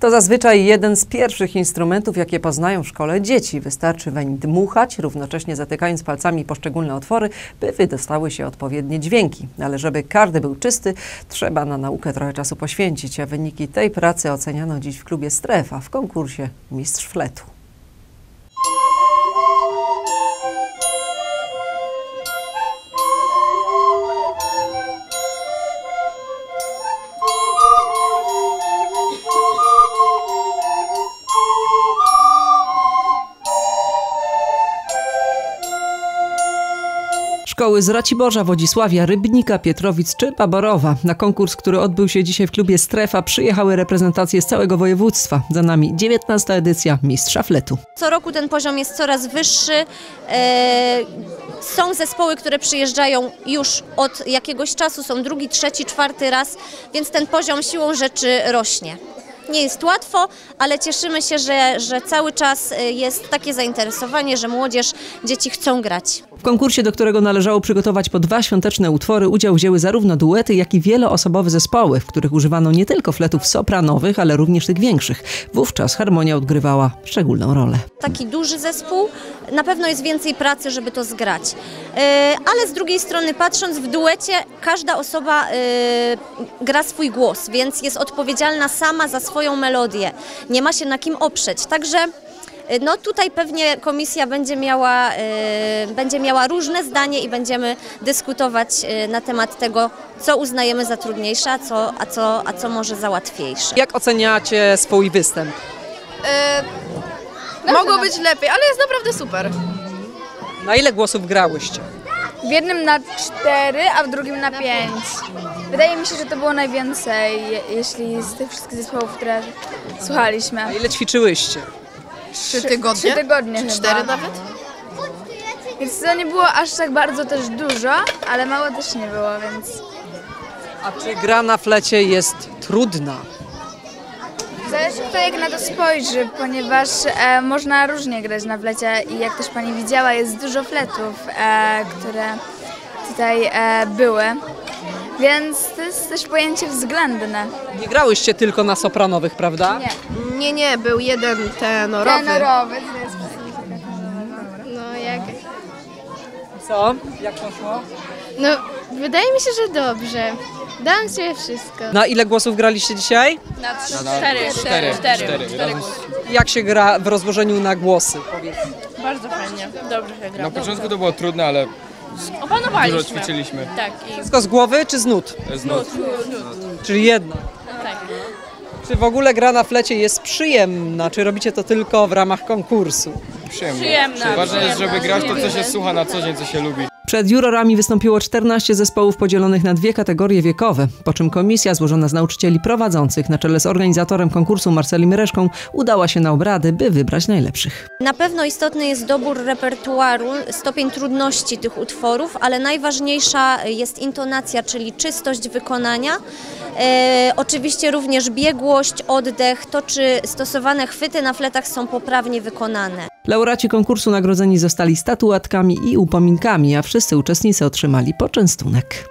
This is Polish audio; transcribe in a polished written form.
To zazwyczaj jeden z pierwszych instrumentów, jakie poznają w szkole dzieci. Wystarczy weń dmuchać, równocześnie zatykając palcami poszczególne otwory, by wydostały się odpowiednie dźwięki. Ale żeby każdy był czysty, trzeba na naukę trochę czasu poświęcić, a wyniki tej pracy oceniano dziś w klubie Strefa w konkursie Mistrz Fletu. Szkoły z Raciborza, Wodzisławia, Rybnika, Pietrowic czy Baborowa. Na konkurs, który odbył się dzisiaj w klubie Strefa, przyjechały reprezentacje z całego województwa. Za nami 19. edycja Mistrza Fletu. Co roku ten poziom jest coraz wyższy. Są zespoły, które przyjeżdżają już od jakiegoś czasu, są drugi, trzeci, czwarty raz, więc ten poziom siłą rzeczy rośnie. Nie jest łatwo, ale cieszymy się, że cały czas jest takie zainteresowanie, że młodzież, dzieci chcą grać. W konkursie, do którego należało przygotować po 2 świąteczne utwory, udział wzięły zarówno duety, jak i wieloosobowe zespoły, w których używano nie tylko fletów sopranowych, ale również tych większych. Wówczas harmonia odgrywała szczególną rolę. Taki duży zespół, na pewno jest więcej pracy, żeby to zgrać. Ale z drugiej strony, patrząc w duecie, każda osoba gra swój głos, więc jest odpowiedzialna sama za swoją melodię. Nie ma się na kim oprzeć. Także no tutaj pewnie komisja będzie miała różne zdanie i będziemy dyskutować na temat tego, co uznajemy za trudniejsze, a co może za łatwiejsze. Jak oceniacie swój występ? Mogło być lepiej, ale jest naprawdę super. Na ile głosów grałyście? W jednym na 4, a w drugim na 5. Wydaje mi się, że to było najwięcej, jeśli z tych wszystkich zespołów, które słuchaliśmy. A ile ćwiczyłyście? 3 tygodnie? 3 tygodnie chyba. 4 nawet? Więc to nie było aż tak bardzo też dużo, ale mało też nie było, więc... A czy gra na flecie jest trudna? Zależy kto jak na to spojrzy, ponieważ można różnie grać na flecie i jak też pani widziała, jest dużo fletów, które tutaj były, więc to jest też pojęcie względne. Nie grałyście tylko na sopranowych, prawda? Nie, był jeden tenorowy. Tenorowy, to jest... No jak... Co? Jak poszło? No, wydaje mi się, że dobrze. Dałam sobie wszystko. Na ile głosów graliście dzisiaj? Na 4. Jak się gra w rozłożeniu na głosy? Powiedz. Bardzo fajnie, dobrze się gra. Na początku to było trudne, ale Opanowaliśmy. dużo ćwiczyliśmy. Tak. Wszystko z głowy czy z nut? Z nut. Czyli jedna. Tak. Czy w ogóle gra na flecie jest przyjemna? Czy robicie to tylko w ramach konkursu? Przyjemna. Ważne jest, żeby grać to, co się słucha na co dzień, co się lubi. Przed jurorami wystąpiło 14 zespołów podzielonych na 2 kategorie wiekowe, po czym komisja złożona z nauczycieli prowadzących na czele z organizatorem konkursu Marcelim Reszką udała się na obrady, by wybrać najlepszych. Na pewno istotny jest dobór repertuaru, stopień trudności tych utworów, ale najważniejsza jest intonacja, czyli czystość wykonania. Oczywiście również biegłość, oddech, to czy stosowane chwyty na fletach są poprawnie wykonane. Laureaci konkursu nagrodzeni zostali statuetkami i upominkami, a wszyscy uczestnicy otrzymali poczęstunek.